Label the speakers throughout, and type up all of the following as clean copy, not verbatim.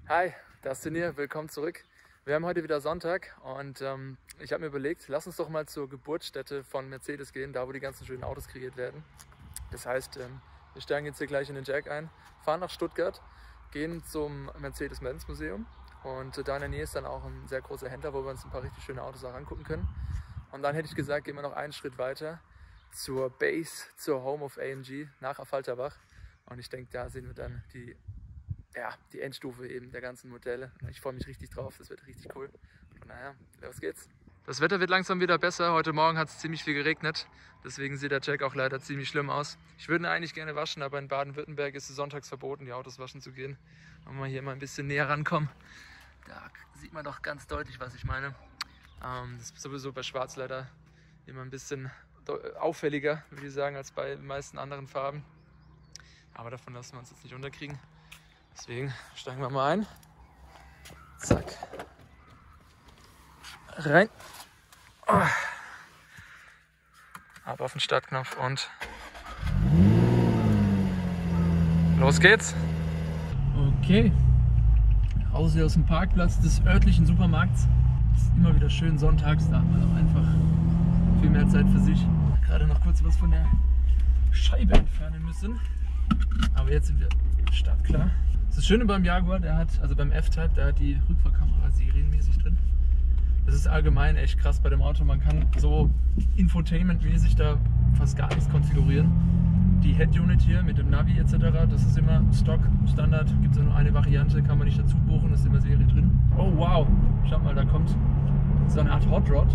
Speaker 1: Hi, Dustin hier, willkommen zurück. Wir haben heute wieder Sonntag und ich habe mir überlegt, lass uns doch mal zur Geburtsstätte von Mercedes gehen, da wo die ganzen schönen Autos kreiert werden. Das heißt, wir steigen jetzt hier gleich in den Jack ein, fahren nach Stuttgart, gehen zum Mercedes-Benz Museum und da in der Nähe ist dann auch ein sehr großer Händler, wo wir uns ein paar richtig schöne Autos auch angucken können. Und dann hätte ich gesagt, gehen wir noch einen Schritt weiter zur Base, zur Home of AMG nach Affalterbach. Und ich denke, da sehen wir dann die Endstufe eben der ganzen Modelle. Ich freue mich richtig drauf, das wird richtig cool. Und naja, los geht's. Das Wetter wird langsam wieder besser. Heute Morgen hat es ziemlich viel geregnet. Deswegen sieht der Jack auch leider ziemlich schlimm aus. Ich würde ihn eigentlich gerne waschen, aber in Baden-Württemberg ist es sonntags verboten, die Autos waschen zu gehen. Wenn wir hier mal ein bisschen näher rankommen, da sieht man doch ganz deutlich, was ich meine. Das ist sowieso bei Schwarz leider immer ein bisschen auffälliger, würde ich sagen, als bei den meisten anderen Farben. Aber davon lassen wir uns jetzt nicht unterkriegen. Deswegen steigen wir mal ein. Zack. Rein. Oh. Ab auf den Startknopf und los geht's. Okay. Raus hier aus dem Parkplatz des örtlichen Supermarkts. Ist immer wieder schön sonntags, da hat man auch einfach viel mehr Zeit für sich. Gerade noch kurz was von der Scheibe entfernen müssen. Aber jetzt sind wir startklar. Das Schöne beim Jaguar, der hat, also beim F-Type, der hat die Rückfahrkamera serienmäßig drin. Das ist allgemein echt krass bei dem Auto. Man kann so infotainmentmäßig da fast gar nichts konfigurieren. Die Head-Unit hier mit dem Navi etc., das ist immer Stock, Standard. Gibt es ja nur eine Variante, kann man nicht dazu buchen, ist immer Serie drin. Oh wow, schaut mal, da kommt so eine Art Hot Rod.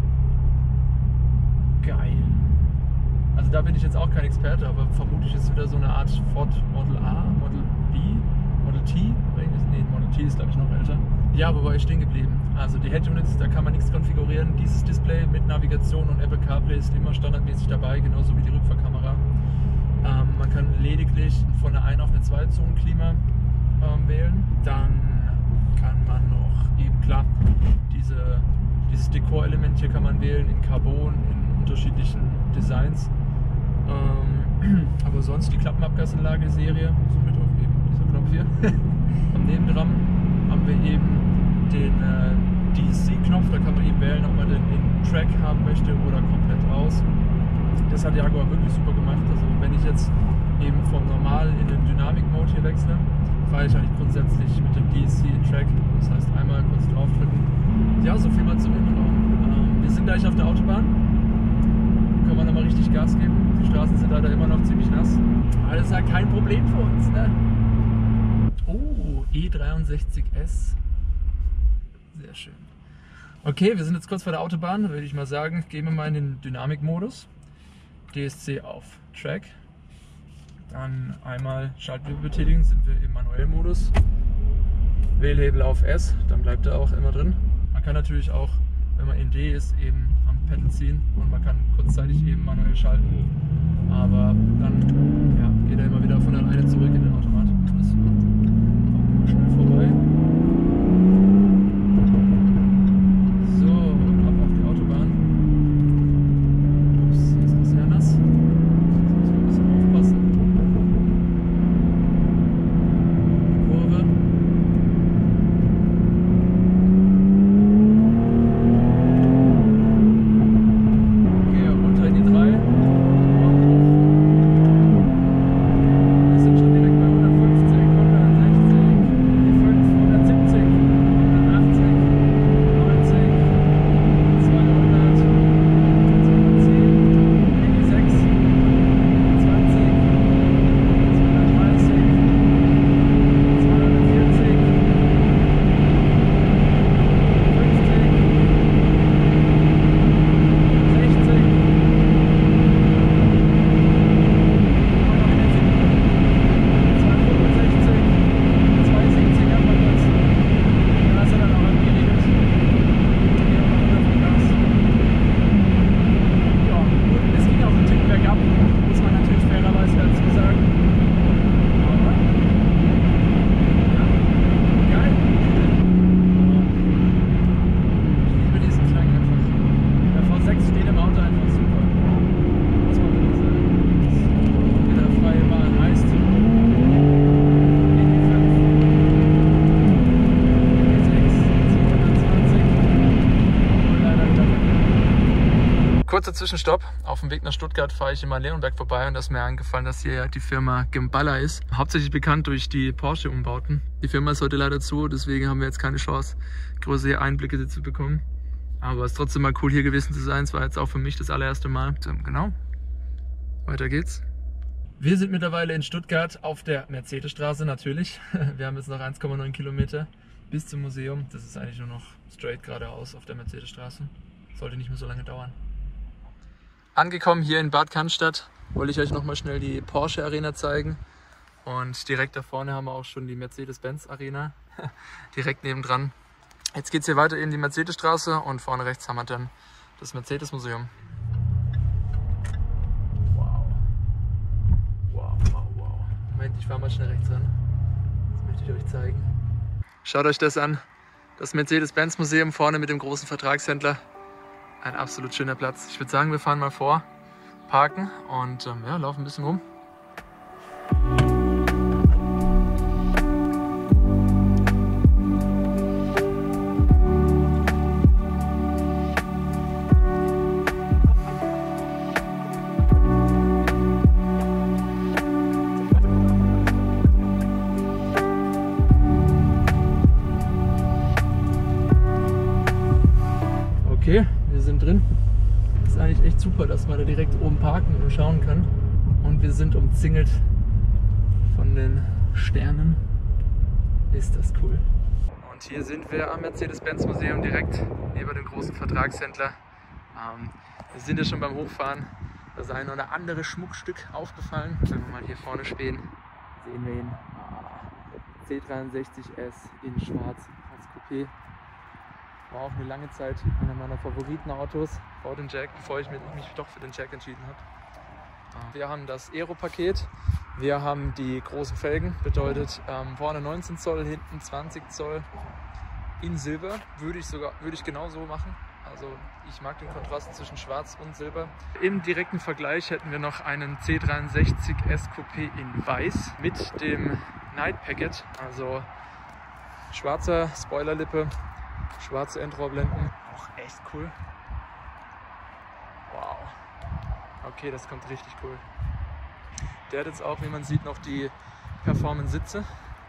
Speaker 1: Geil. Also da bin ich jetzt auch kein Experte, aber vermutlich ist es wieder so eine Art Ford Model A, Model B, Model T. Nee, Model T ist glaube ich noch älter. Ja, wo war ich stehen geblieben? Also die Head-Units, da kann man nichts konfigurieren. Dieses Display mit Navigation und Apple CarPlay ist immer standardmäßig dabei, genauso wie die Rückfahrkamera. Man kann lediglich von der 1 auf eine 2-Zonen-Klima wählen. Dann kann man noch eben, klar, dieses Dekorelement hier kann man wählen in Carbon, in unterschiedlichen Designs. Aber sonst die Klappenabgasanlage-Serie, somit auch eben dieser Knopf hier. Nebendran haben wir eben den DSC-Knopf, da kann man eben wählen, ob man den in Track haben möchte oder komplett aus. Das hat Jaguar wirklich super gemacht. Also wenn ich jetzt eben vom Normal in den Dynamic-Mode hier wechsle, fahre ich eigentlich grundsätzlich mit dem DSC in Track. Das heißt einmal kurz draufdrücken. Ja, so viel mal zum Innenraum. Wir sind gleich auf der Autobahn. Können wir nochmal richtig Gas geben. Die Straßen sind leider immer noch ziemlich nass. Aber das ist ja kein Problem für uns, ne? Oh, E63S. Sehr schön. Okay, wir sind jetzt kurz vor der Autobahn. Da würde ich mal sagen, gehen wir mal in den Dynamik-Modus. DSC auf Track. Dann einmal Schalthebel betätigen, sind wir im manuellen Modus. Wählhebel auf S, dann bleibt er auch immer drin. Man kann natürlich auch, wenn man in D ist, eben am Pedal ziehen und man kann kurzzeitig eben manuell schalten. Aber dann ja, geht er immer wieder von alleine zurück in den Automatikmodus. Kommen wir schnell vorbei. So, ab auf die Autobahn. Ups, hier ist noch sehr nass. Jetzt müssen wir ein bisschen aufpassen. Kurve. Okay, runter in die 3. Wir sind schon direkt bei 150. Kurzer Zwischenstopp. Auf dem Weg nach Stuttgart fahre ich immer in Leonberg vorbei und da ist mir eingefallen, dass hier ja die Firma Gimballa ist. Hauptsächlich bekannt durch die Porsche-Umbauten. Die Firma ist heute leider zu, deswegen haben wir jetzt keine Chance, größere Einblicke zu bekommen. Aber es ist trotzdem mal cool, hier gewesen zu sein. Es war jetzt auch für mich das allererste Mal. So, genau. Weiter geht's. Wir sind mittlerweile in Stuttgart auf der Mercedesstraße natürlich. Wir haben jetzt noch 1,9 Kilometer bis zum Museum. Das ist eigentlich nur noch straight geradeaus auf der Mercedesstraße. Sollte nicht mehr so lange dauern. Angekommen hier in Bad Cannstatt wollte ich euch noch mal schnell die Porsche Arena zeigen. Und direkt da vorne haben wir auch schon die Mercedes-Benz Arena. Direkt nebendran. Jetzt geht es hier weiter in die Mercedesstraße und vorne rechts haben wir dann das Mercedes-Museum. Wow. Wow, wow, wow. Moment, ich fahre mal schnell rechts ran. Das möchte ich euch zeigen. Schaut euch das an. Das Mercedes-Benz-Museum vorne mit dem großen Vertragshändler. Ein absolut schöner Platz. Ich würde sagen, wir fahren mal vor, parken und ja, laufen ein bisschen rum. Okay, wir sind drin. Das ist eigentlich echt super, dass man da direkt oben parken und schauen kann. Und wir sind umzingelt von den Sternen. Ist das cool. Und hier sind wir am Mercedes-Benz-Museum direkt neben dem großen Vertragshändler. Wir sind ja schon beim Hochfahren. Das eine oder andere Schmuckstück aufgefallen. Wenn wir mal hier vorne stehen, sehen wir ihn. C63S in schwarz als Coupé. War auch eine lange Zeit einer meiner Favoritenautos vor dem Jack, bevor ich mich doch für den Jack entschieden habe. Wir haben das Aero-Paket, wir haben die großen Felgen, bedeutet vorne 19 Zoll, hinten 20 Zoll in Silber, würde ich genau so machen. Also ich mag den Kontrast zwischen Schwarz und Silber. Im direkten Vergleich hätten wir noch einen C63S Coupé in Weiß mit dem Night Packet, also schwarzer Spoilerlippe. Schwarze Endrohrblenden, auch echt cool. Wow. Okay, das kommt richtig cool. Der hat jetzt auch, wie man sieht, noch die Performance-Sitze.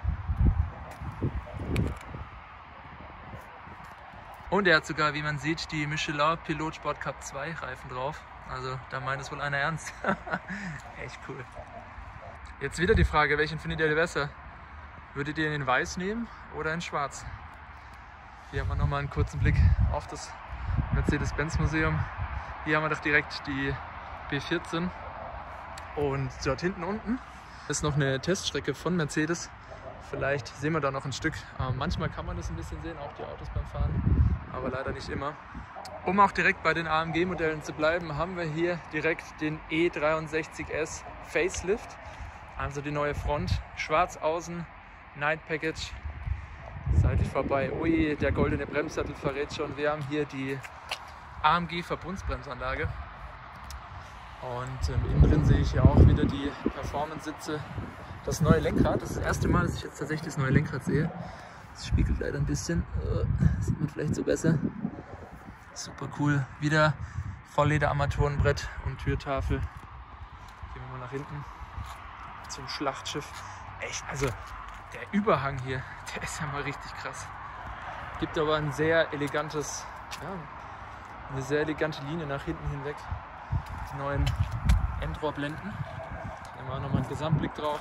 Speaker 1: Und er hat sogar, wie man sieht, die Michelin Pilot Sport Cup 2 Reifen drauf. Also da meint es wohl einer ernst. Echt cool. Jetzt wieder die Frage, welchen findet ihr besser? Würdet ihr ihn in Weiß nehmen oder in Schwarz? Hier haben wir nochmal einen kurzen Blick auf das Mercedes-Benz-Museum. Hier haben wir doch direkt die B14 und dort hinten unten ist noch eine Teststrecke von Mercedes. Vielleicht sehen wir da noch ein Stück. Manchmal kann man das ein bisschen sehen, auch die Autos beim Fahren, aber leider nicht immer. Um auch direkt bei den AMG-Modellen zu bleiben, haben wir hier direkt den E63S Facelift, also die neue Front, schwarz außen, Night Package. Seitlich vorbei. Ui, der goldene Bremssattel verrät schon. Wir haben hier die AMG Verbundsbremsanlage. Und innen drin sehe ich ja auch wieder die Performance-Sitze. Das neue Lenkrad. Das ist das erste Mal, dass ich jetzt tatsächlich das neue Lenkrad sehe. Das spiegelt leider ein bisschen. Sieht man vielleicht so besser. Super cool. Wieder Vollleder-Armaturenbrett und Türtafel. Gehen wir mal nach hinten zum Schlachtschiff. Echt, also der Überhang hier, der ist ja mal richtig krass. Gibt aber ein sehr elegantes, ja, eine sehr elegante Linie nach hinten hinweg. Die neuen Endrohrblenden. Da haben wir auch nochmal einen Gesamtblick drauf.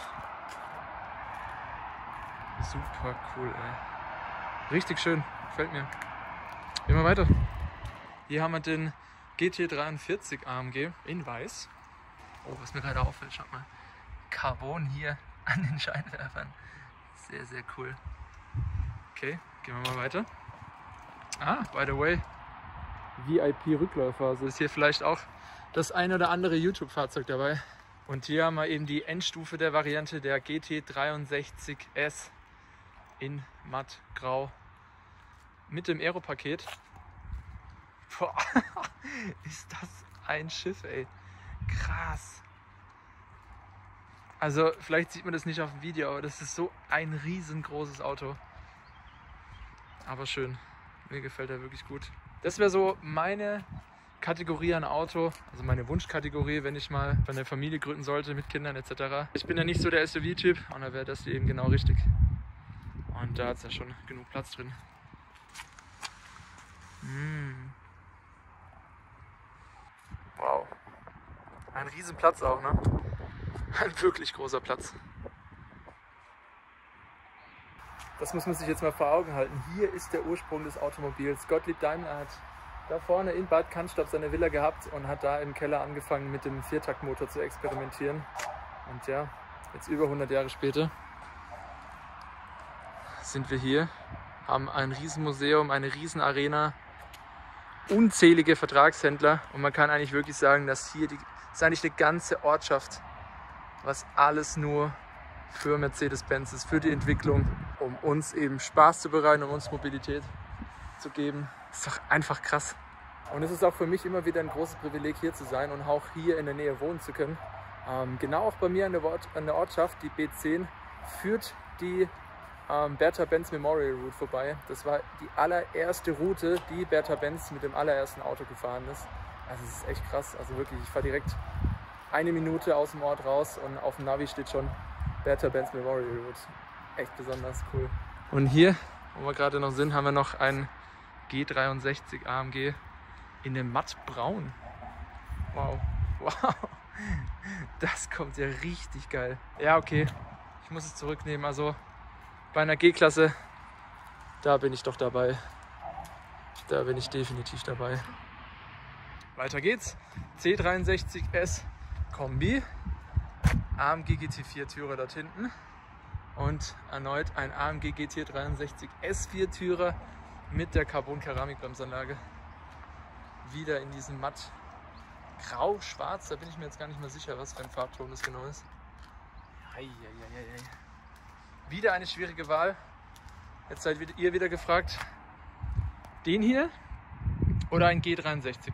Speaker 1: Super cool, ey. Richtig schön, gefällt mir. Gehen wir weiter. Hier haben wir den GT43 AMG in Weiß. Oh, was mir gerade auffällt, schaut mal. Carbon hier an den Scheinwerfern. Sehr, sehr cool. Okay, gehen wir mal weiter. By the way, VIP-Rückläufer. Also ist hier vielleicht auch das ein oder andere YouTube-Fahrzeug dabei. Und hier haben wir eben die Endstufe der Variante der GT63S in matt grau mit dem Aero-Paket. Boah, ist das ein Schiff, ey. Krass. Also vielleicht sieht man das nicht auf dem Video, aber das ist so ein riesengroßes Auto. Aber schön. Mir gefällt er wirklich gut. Das wäre so meine Kategorie an Auto, also meine Wunschkategorie, wenn ich mal eine Familie gründen sollte mit Kindern etc. Ich bin ja nicht so der SUV-Typ und da wäre das hier eben genau richtig. Und da hat es ja schon genug Platz drin. Wow. Ein riesen Platz auch, ne? Ein wirklich großer Platz. Das muss man sich jetzt mal vor Augen halten. Hier ist der Ursprung des Automobils. Gottlieb Daimler hat da vorne in Bad Cannstatt seine Villa gehabt und hat da im Keller angefangen mit dem Viertaktmotor zu experimentieren. Und ja, jetzt über 100 Jahre später sind wir hier, haben ein Riesenmuseum, eine Riesenarena, unzählige Vertragshändler und man kann eigentlich wirklich sagen, dass hier ist eigentlich eine ganze Ortschaft, was alles nur für Mercedes-Benz ist, für die Entwicklung, um uns eben Spaß zu bereiten, um uns Mobilität zu geben. Das ist doch einfach krass. Und es ist auch für mich immer wieder ein großes Privileg, hier zu sein und auch hier in der Nähe wohnen zu können. Genau auch bei mir an der Ortschaft, die B10, führt die Bertha Benz Memorial Route vorbei. Das war die allererste Route, die Bertha Benz mit dem allerersten Auto gefahren ist. Also es ist echt krass. Also wirklich, ich fahre direkt 1 Minute aus dem Ort raus und auf dem Navi steht schon Bertha Benz Memorial Route. Echt besonders cool. Und hier, wo wir gerade noch sind, haben wir noch ein G63 AMG in dem mattbraun. Wow, wow. Das kommt ja richtig geil. Ja, okay, ich muss es zurücknehmen. Also bei einer G-Klasse, da bin ich doch dabei. Da bin ich definitiv dabei. Weiter geht's. C63S Kombi. AMG GT4 Türer dort hinten. Und erneut ein AMG GT63 S4 Türer mit der Carbon-Keramikbremsanlage. Wieder in diesem matt grau-schwarz. Da bin ich mir jetzt gar nicht mehr sicher, was für ein Farbton das genau ist. Wieder eine schwierige Wahl. Jetzt seid ihr wieder gefragt, den hier oder ein G63?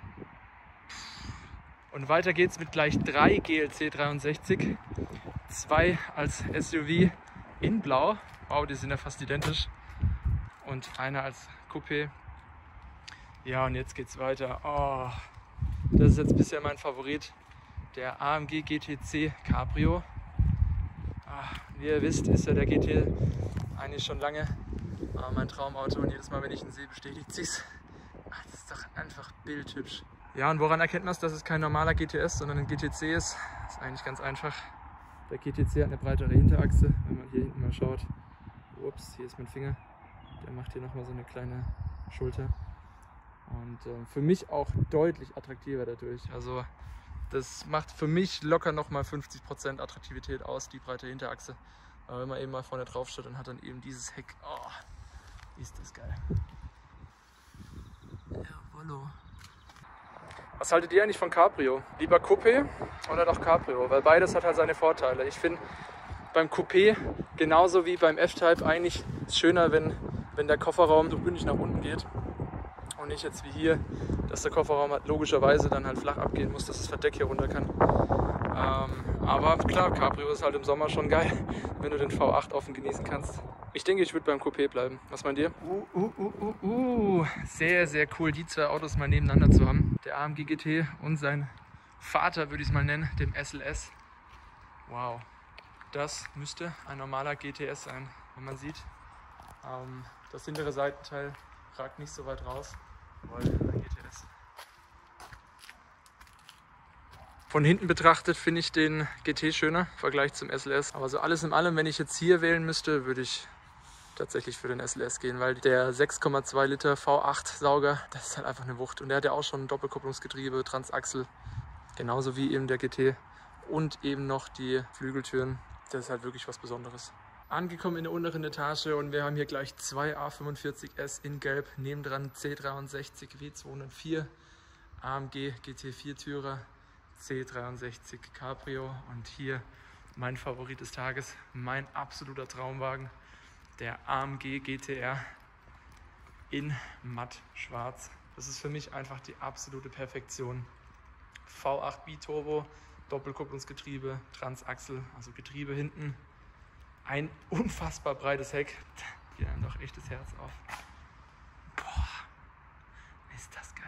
Speaker 1: Und weiter geht's mit gleich 3 GLC 63. 2 als SUV in Blau. Wow, die sind ja fast identisch. Und einer als Coupé. Ja, und jetzt geht's weiter. Oh, das ist jetzt bisher mein Favorit. Der AMG GTC Cabrio. Wie ihr wisst, ist ja der GT eigentlich schon lange mein Traumauto und jedes Mal, wenn ich ihn sehe, bestätigt sich's. Das ist doch einfach bildhübsch. Ja, und woran erkennt man es, dass es kein normaler GTS, sondern ein GTC ist? Das ist eigentlich ganz einfach. Der GTC hat eine breitere Hinterachse, wenn man hier hinten mal schaut. Ups, hier ist mein Finger. Der macht hier nochmal so eine kleine Schulter. Und für mich auch deutlich attraktiver dadurch. Also das macht für mich locker nochmal 50% Attraktivität aus, die breite Hinterachse. Aber wenn man eben mal vorne drauf steht und hat dann eben dieses Heck, oh, ist das geil. Jawollo. Was haltet ihr eigentlich von Cabrio? Lieber Coupé oder doch Cabrio? Weil beides hat halt seine Vorteile. Ich finde beim Coupé genauso wie beim F-Type eigentlich schöner, wenn der Kofferraum so bündig nach unten geht. Und nicht jetzt wie hier, dass der Kofferraum halt logischerweise dann halt flach abgehen muss, dass das Verdeck hier runter kann. Aber klar, Cabrio ist halt im Sommer schon geil, wenn du den V8 offen genießen kannst. Ich denke, ich würde beim Coupé bleiben. Was meint ihr? Sehr, sehr cool, die zwei Autos mal nebeneinander zu haben. Der AMG GT und sein Vater, würde ich es mal nennen, dem SLS. Wow, das müsste ein normaler GTS sein, wenn man sieht. Das hintere Seitenteil ragt nicht so weit raus, weil ein GTS. Von hinten betrachtet finde ich den GT schöner im Vergleich zum SLS. Aber so alles in allem, wenn ich jetzt hier wählen müsste, würde ich tatsächlich für den SLS gehen, weil der 6,2 Liter V8 Sauger, das ist halt einfach eine Wucht. Und der hat ja auch schon ein Doppelkupplungsgetriebe, Transaxel, genauso wie eben der GT. Und eben noch die Flügeltüren. Das ist halt wirklich was Besonderes. Angekommen in der unteren Etage und wir haben hier gleich 2 A45S in Gelb, nebendran C63 W204, AMG GT4 Türer, C63 Cabrio und hier mein Favorit des Tages, mein absoluter Traumwagen, der AMG GTR in matt schwarz. Das ist für mich einfach die absolute Perfektion. V8 Biturbo, Doppelkupplungsgetriebe, Transaxel, also Getriebe hinten. Ein unfassbar breites Heck. Hier einem doch echt das Herz auf. Boah, ist das geil.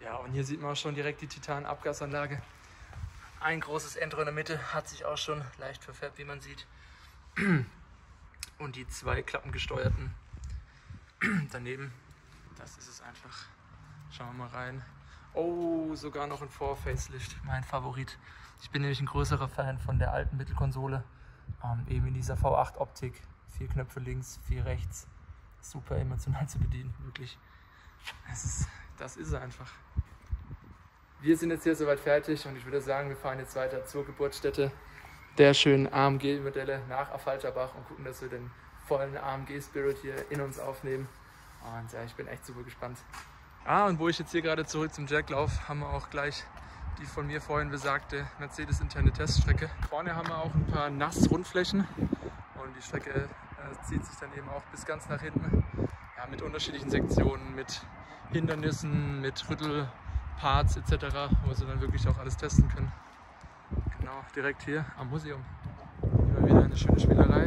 Speaker 1: Ja, und hier sieht man auch schon direkt die Titan-Abgasanlage. Ein großes Endrohr in der Mitte hat sich auch schon leicht verfärbt, wie man sieht. Und die 2 klappengesteuerten daneben, das ist es einfach. Schauen wir mal rein. Oh, sogar noch ein Vor-Facelift, mein Favorit. Ich bin nämlich ein größerer Fan von der alten Mittelkonsole. Eben in dieser V8-Optik. 4 Knöpfe links, 4 rechts. Super emotional zu bedienen, wirklich. Das ist es einfach. Wir sind jetzt hier soweit fertig und ich würde sagen, wir fahren jetzt weiter zur Geburtsstätte der schönen AMG-Modelle nach Affalterbach und gucken, dass wir den vollen AMG-Spirit hier in uns aufnehmen. Und ja, ich bin echt super gespannt. Und wo ich jetzt hier gerade zurück zum Jack laufe, haben wir auch gleich die von mir vorhin besagte Mercedes-interne Teststrecke. Vorne haben wir auch ein paar Nass-Rundflächen und die Strecke zieht sich dann eben auch bis ganz nach hinten. Ja, mit unterschiedlichen Sektionen, mit Hindernissen, mit Rüttelparts etc., wo sie dann wirklich auch alles testen können. Genau, direkt hier am Museum. Immer wieder eine schöne Spielerei.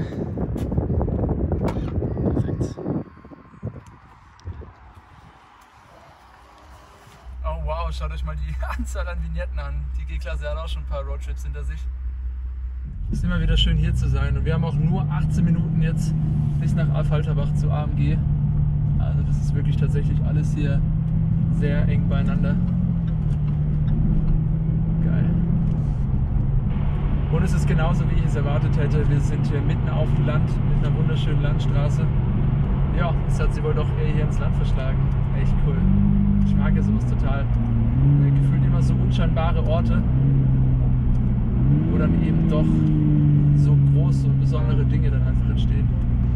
Speaker 1: Perfekt. Oh wow, schaut euch mal die Anzahl an Vignetten an. Die G-Klasse hat auch schon ein paar Roadtrips hinter sich. Es ist immer wieder schön hier zu sein und wir haben auch nur 18 Minuten jetzt bis nach Affalterbach zu AMG. Also das ist wirklich tatsächlich alles hier sehr eng beieinander. Geil. Und es ist genauso, wie ich es erwartet hätte. Wir sind hier mitten auf dem Land mit einer wunderschönen Landstraße. Ja, es hat sie wohl doch eher hier ins Land verschlagen. Echt cool. Ich mag ja sowas total. Gefühlt immer so unscheinbare Orte, wo dann eben doch so große und besondere Dinge dann einfach entstehen.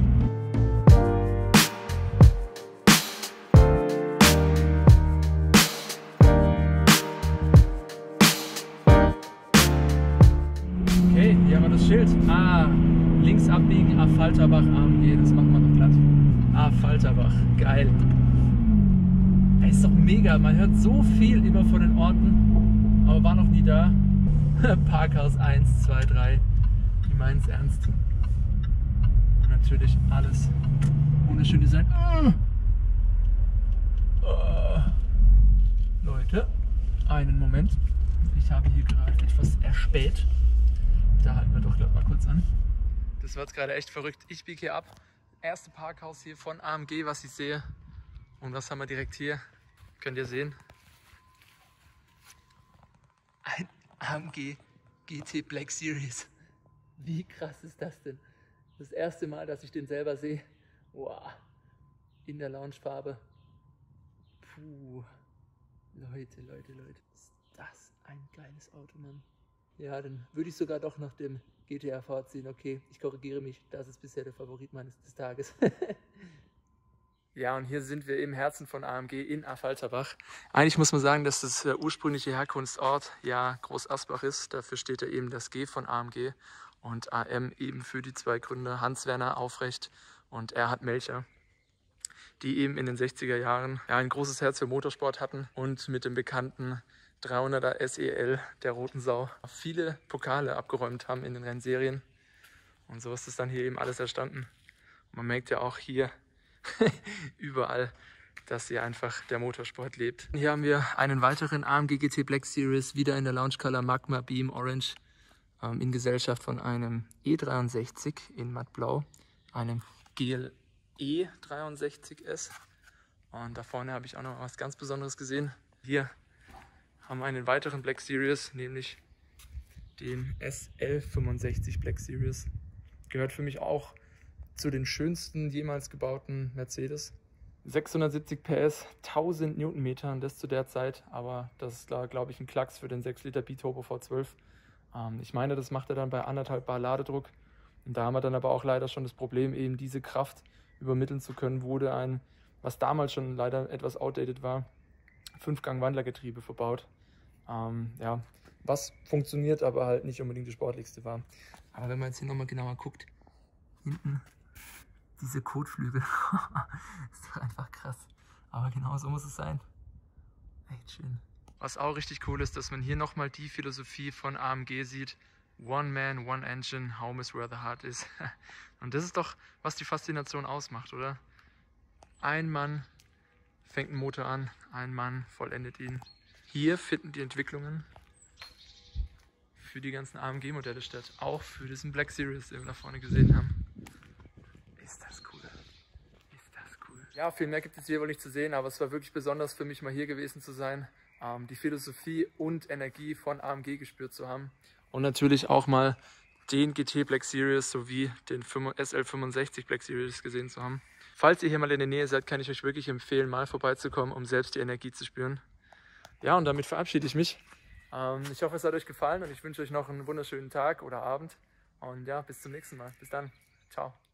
Speaker 1: Okay, hier haben wir das Schild. Links abbiegen, Affalterbach AMG. Das machen wir noch glatt. Affalterbach, geil. Das ist doch mega. Man hört so viel immer von den Orten, aber war noch nie da. Parkhaus 1, 2, 3. Die meinen es ernst. Und natürlich alles wunderschön Design. Leute, einen Moment. Ich habe hier gerade etwas erspäht. Da halten wir doch gleich mal kurz an. Das wird gerade echt verrückt. Ich biege hier ab. Erste Parkhaus hier von AMG, was ich sehe. Und was haben wir direkt hier? Könnt ihr sehen? Ein AMG GT Black Series. Wie krass ist das denn? Das erste Mal, dass ich den selber sehe. Wow. In der Loungefarbe. Puh. Leute. Ist das ein geiles Auto, Mann. Ja, dann würde ich sogar doch nach dem GT-R vorziehen. Okay, ich korrigiere mich. Das ist bisher der Favorit des Tages. Ja, und hier sind wir im Herzen von AMG in Affalterbach. Eigentlich muss man sagen, dass das ursprüngliche Herkunftsort ja Groß Asbach ist. Dafür steht ja eben das G von AMG und AM eben für die 2 Gründer Hans-Werner Aufrecht und Erhard Melcher, die eben in den 60er Jahren ja ein großes Herz für Motorsport hatten und mit dem bekannten 300er SEL der Roten Sau viele Pokale abgeräumt haben in den Rennserien. Und so ist es dann hier eben alles entstanden. Man merkt ja auch hier überall, dass hier einfach der Motorsport lebt. Hier haben wir einen weiteren AMG GT Black Series, wieder in der Launch Color Magma Beam Orange, in Gesellschaft von einem E63 in mattblau, einem GLE 63S. Und da vorne habe ich auch noch was ganz Besonderes gesehen. Hier haben wir einen weiteren Black Series, nämlich den SL65 Black Series. Gehört für mich auch zu den schönsten jemals gebauten Mercedes. 670 PS, 1000 Newtonmetern, das zu der Zeit, aber das ist, glaube ich, ein Klacks für den 6 Liter Biturbo V12. Ich meine, das macht er dann bei 1,5 Bar Ladedruck. Und da haben wir dann aber auch leider schon das Problem, eben diese Kraft übermitteln zu können, wurde ein, was damals schon leider etwas outdated war, 5-Gang-Wandlergetriebe verbaut. Ja, was funktioniert, aber halt nicht unbedingt das sportlichste war. Aber wenn man jetzt hier nochmal genauer guckt, hinten diese Kotflügel, ist doch einfach krass. Aber genau so muss es sein. Echt schön. Was auch richtig cool ist, dass man hier nochmal die Philosophie von AMG sieht. One Man, One Engine, Home is where the heart is. Und das ist doch, was die Faszination ausmacht, oder? Ein Mann fängt ein Motor an, ein Mann vollendet ihn. Hier finden die Entwicklungen für die ganzen AMG-Modelle statt. Auch für diesen Black Series, den wir da vorne gesehen haben. Ist das cool. Ist das cool. Ja, viel mehr gibt es hier wohl nicht zu sehen, aber es war wirklich besonders für mich, mal hier gewesen zu sein. Die Philosophie und Energie von AMG gespürt zu haben. Und natürlich auch mal den GT Black Series sowie den SL65 Black Series gesehen zu haben. Falls ihr hier mal in der Nähe seid, kann ich euch wirklich empfehlen, mal vorbeizukommen, um selbst die Energie zu spüren. Ja, und damit verabschiede ich mich. Ich hoffe, es hat euch gefallen und ich wünsche euch noch einen wunderschönen Tag oder Abend. Und ja, bis zum nächsten Mal. Bis dann. Ciao.